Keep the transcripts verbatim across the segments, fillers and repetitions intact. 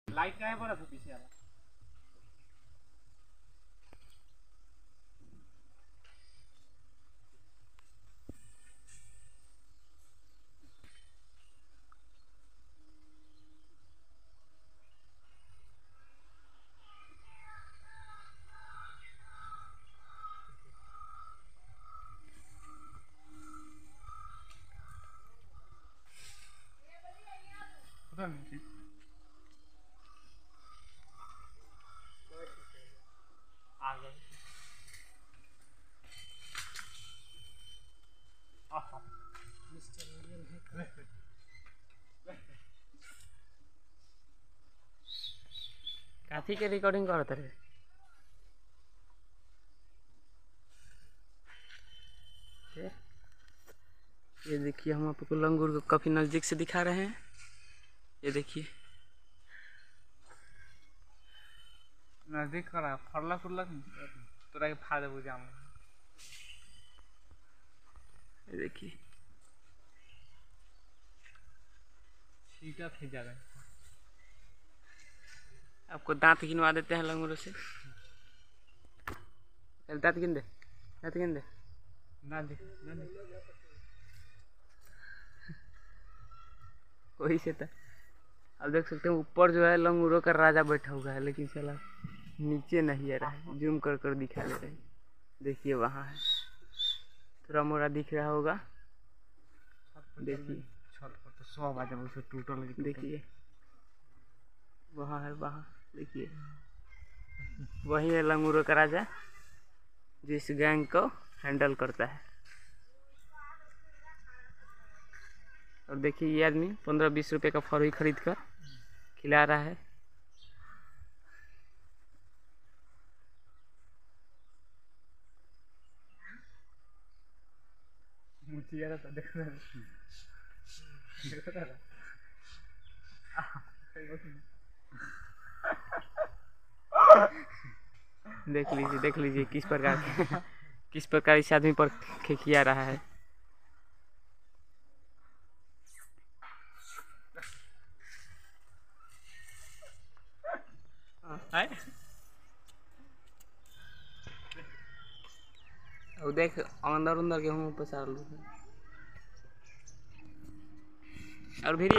Light का है बड़ा सा पीछे वाला। पता नहीं आ गए। काफी के रिकॉर्डिंग करते रहे। ये देखिए हम आपको लंगूर को काफी नजदीक से दिखा रहे हैं। ये देखिए नजदीक करा फरला फुरला तोरा के फाड़ देबो जाम। ये देखिए छीटा थे जा रहे। आपको दांत गिनवा देते हैं लंगूरों से। दांत गिन दे, दांत गिन दे। ना देख ना देख वही से था। अब देख सकते हैं ऊपर जो है लंगूरों का राजा बैठा हुआ है, लेकिन साला नीचे नहीं आ रहा है। जूम कर कर दिखा दे रहे हैं। देखिए वहाँ है, थोड़ा मोड़ा दिख रहा होगा। देखिए छत पर तो सौ बाजे उसे टूटल। देखिए वहाँ है, वहाँ देखिए वही है लंगूरों का राजा, जिस गैंग को हैंडल करता है। और देखिए ये आदमी पंद्रह बीस रुपए का फरही खरीद कर खिला रहा है। मुझे तो देख रहा है देख रहा देख लीजिए देख लीजिए किस प्रकार किस प्रकार इस आदमी पर खिखिया रहा है। और देख अंदर अंदर के मुँह पसार लू। और भी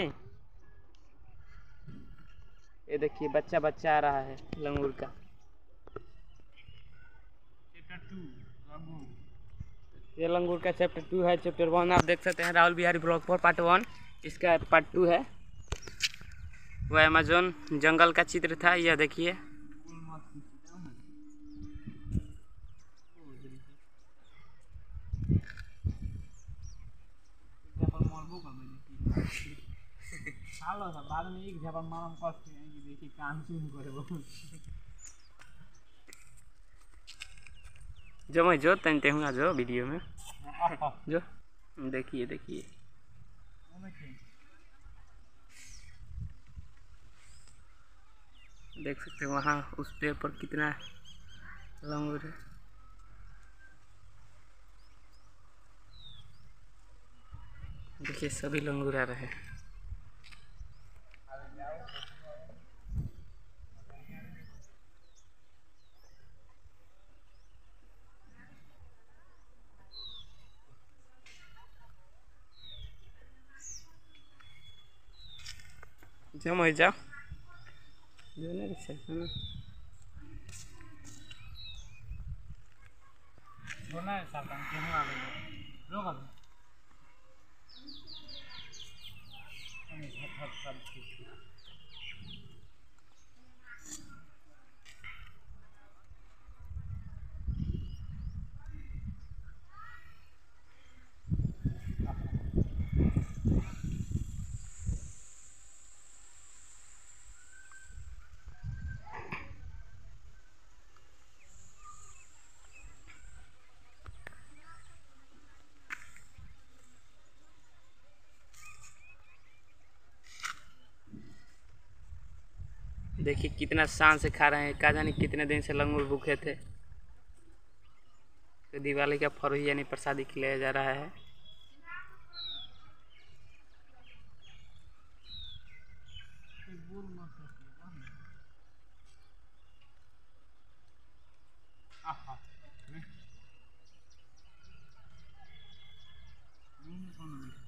ये देखिए बच्चा बच्चा आ रहा है लंगूर का। ये लंगूर का चैप्टर टू है। चैप्टर वन आप देख सकते हैं राहुल बिहारी ब्लॉग पर पार्ट वन, इसका पार्ट टू है। वह अमेजोन जंगल का चित्र था। यह देखिए बाद में एक झपड़ मारम पड़ते हैं कि देखिए काम क्यों करे वो। जो मैं जो तनते हूँ जो वीडियो में जो देखिए देखिए देख सकते हैं वहाँ उस पेड़ पर कितना लंगूर है। देखिए सभी लंगूर आ रहे हैं। जो मैं जाओ जो नहीं सकते होना है साथ में क्यों आ गए रोक अब देखिए कितना शान से खा रहे हैं। का जाने कितने दिन से लंगूर भूखे थे। तो दिवाली का फरही यानी प्रसादी खिलाया जा रहा है। आहा नहीं नहीं कौन नहीं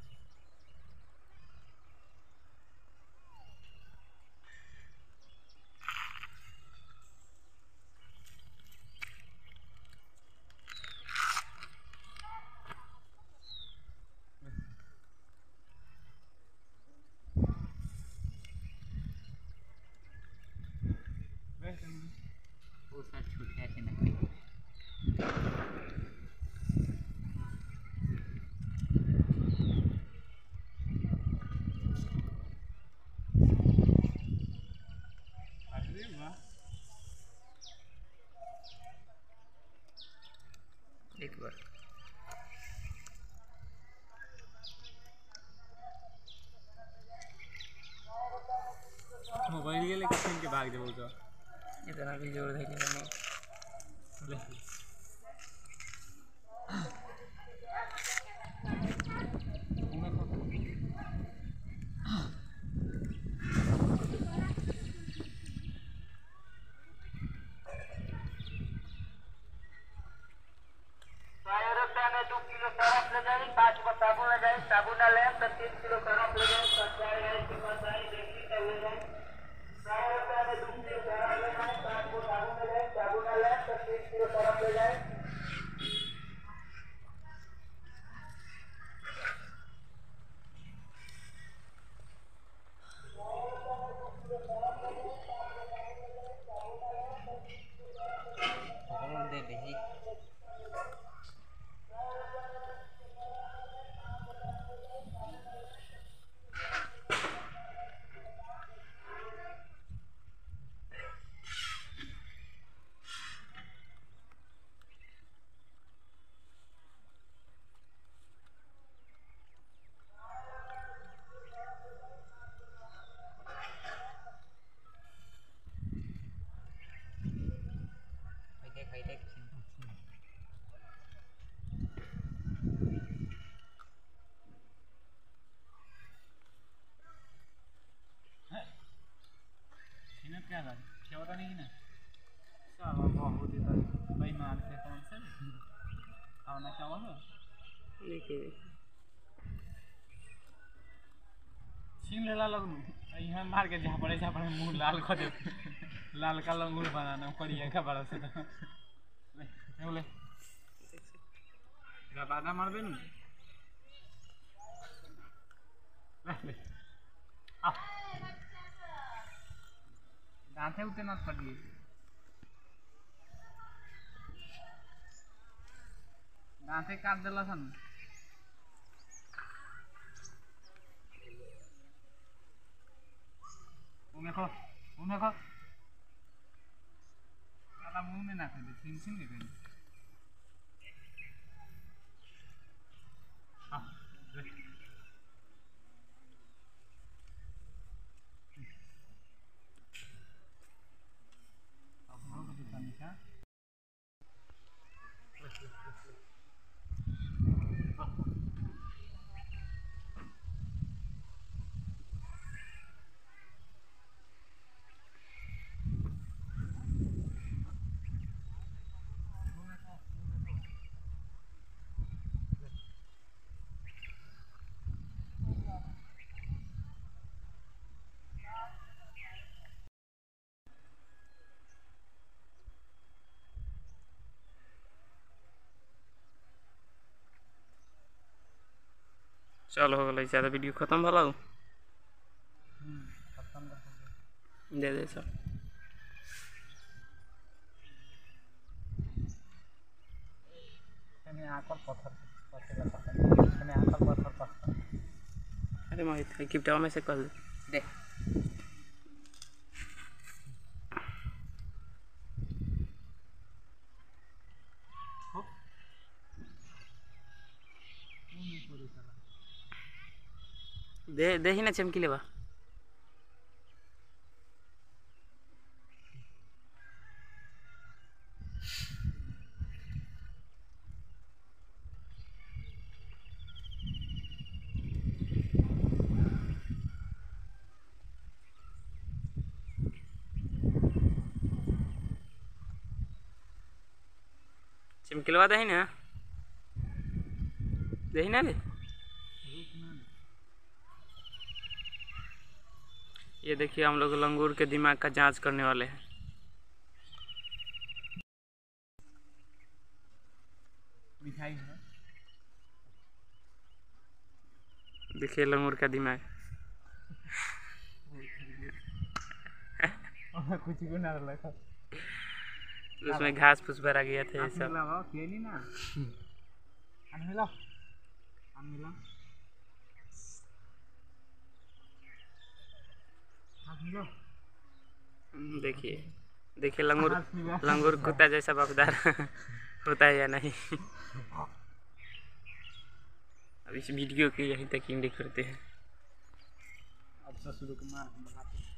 वो सर छूट ऐसे नहीं अरे वाह एक बार मोबाइल के लेके छीन के भाग जाओ तो इतना भी जोर धैले नहीं ले घूमे को दो किलो सरफ ले जाए पाँच गो साबुन ले जाए साबुन ना ले तो तीन किलो सरफ ले जाए कचाई है चिकनाई देखी कर ले जाए सौ रुपया में दो किलो सरफ ले जाए पाँच गो साबुन ले जाए साबुन ना ले तो तीन किलो सरफ ले जाए दे दे खाई दे हिनत क्या था क्या पता नहीं ना साला बहुत ही था बेईमान से कौन से खाना क्या बोलो देखिए छीन लेला लगनू यहाँ मार के जहाँ पड़े जहाँ पड़े मुँह लाल कर दे लाल का लंगूर बनाना पड़िए का बड़ा से तो ले ले रबादा मार देनू ले ले आ दांते उते ना पड़िए दांते काट देला सन उन्हें खो उन्हें खो साला मुंह में ना कर दे छीन छीन के कहीं हाँ ले अब लोग को दिखा नहीं क्या चल हो गई ज़्यादा वीडियो खत्म भला खत्म दे दे सब मैंने आकर पत्थर पत्थर पत्थर मैंने आकर पत्थर पत्थर अरे मोहित गिफ्टवा में से कर दे दे दे दे ही ना चमकी लेवा चमकिलवा दही ना, दही ना रे। ये देखिए हम लोग लंगूर के दिमाग का जांच करने वाले हैं। मिठाई है, देखिए लंगूर का दिमाग। कुछ भी ना लगा, उसमें घास फूस भरा गया था ये सब। लगाओ खेली ना, हम मिला हम मिला हम मिला। देखिए देखिए लंगूर लंगूर कुत्ता जैसा बफदार होता है या नहीं। अब इस वीडियो की यहीं तक एंड करते हैं। अब ससुर को मार